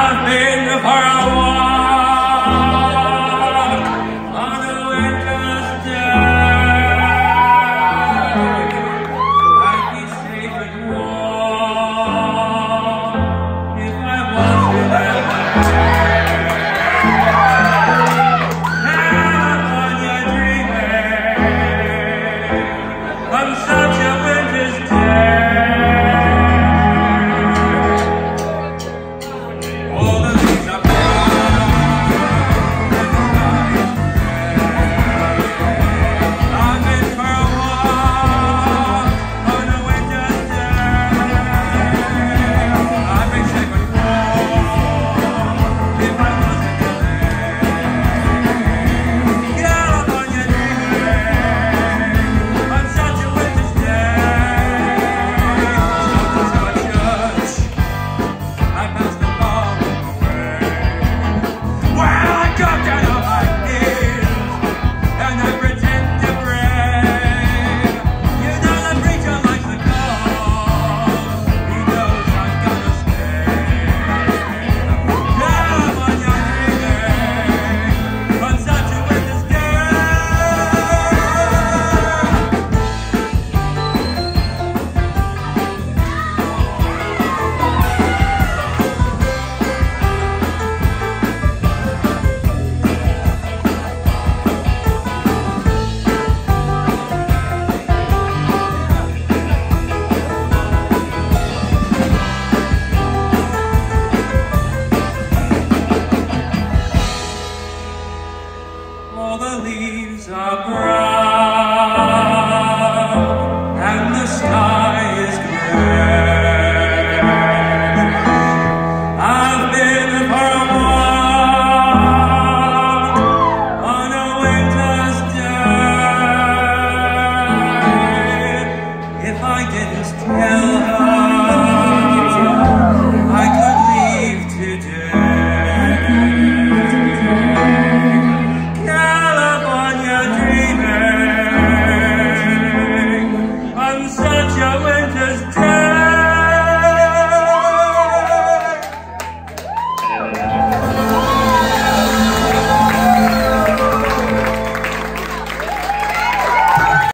I've been for a walk on a winter's day. I'd be safe and warm if I was in California dreaming on such a winter's day. All the leaves are brown and the sky is gray. I've been for a walk on a winter's day. If I didn't tell her